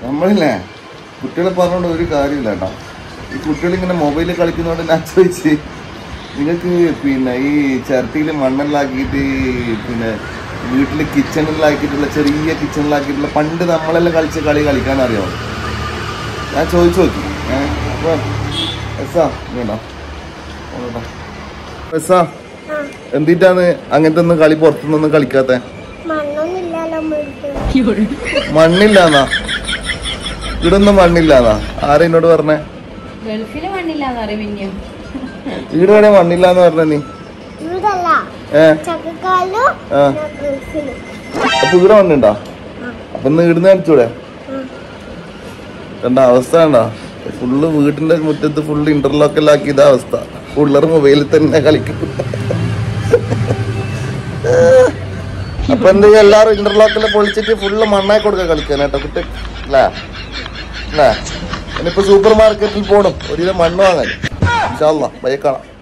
നമ്മളില്ലേ കുട്ടികളെ പറഞ്ഞുകൊണ്ട് ഒരു കാര്യമില്ല കേട്ടോ. ഈ കുട്ടികളിങ്ങനെ മൊബൈലിൽ കളിക്കുന്നതുകൊണ്ട് ഞാൻ ചോദിച്ച് നിങ്ങൾക്ക് പിന്നെ ഈ ചിരട്ടിയിൽ മണ്ണെല്ലാക്കിയിട്ട് പിന്നെ വീട്ടിൽ കിച്ചണിലാക്കിയിട്ടുള്ള ചെറിയ കിച്ചണിലാക്കിയിട്ടുള്ള പണ്ട് നമ്മളെല്ലാം കളിച്ച കളി കളിക്കാൻ അറിയാമോ? ഞാൻ ചോദിച്ചു നോക്കി. അപ്പോൾ എസാ വേണ്ട എസാ എന്തിട്ടാണ് അങ്ങനത്തെ ഒന്നും കളി പുറത്തുനിന്നൊന്നും കളിക്കാത്ത? മണ്ണില്ലാന്നാ? ഇവിടൊന്നും മണ്ണില്ലാന്നാ? ആരാ എന്നോട് പറഞ്ഞേ? ഇവിടെ വരെ മണ്ണില്ലാന്ന് പറഞ്ഞ നീ? അപ്പൊ ഇവിടെ മണ്ണുണ്ടോ? അപ്പൊ ഇന്ന് ഇവിടുന്ന് കാണിച്ചൂടെ? കണ്ട അവസ്ഥ കണ്ടോ? ഫുള്ള് വീട്ടിന്റെ മുറ്റത്ത് ഫുള്ള് ഇന്റർലോക്കെല്ലാം ഇതാ അവസ്ഥ. പിള്ളേർ മൊബൈലിൽ തന്നെ കളിക്കും. അപ്പൊ എന്തെങ്കിലും എല്ലാരും ഇന്റർലോക്കെല്ലാം പൊളിച്ചിട്ട് ഫുള്ള് മണ്ണായി കൊടുക്കാൻ കളിക്കാനാട്ടോ കുട്ടി അല്ലേ? അല്ലേ? ഇനിയിപ്പോ സൂപ്പർ മാർക്കറ്റിൽ പോണം ഒരു കിലോ മണ്ണ് വാങ്ങാൻ. ഇൻഷാ അല്ലാഹ് ബൈ കാണാം.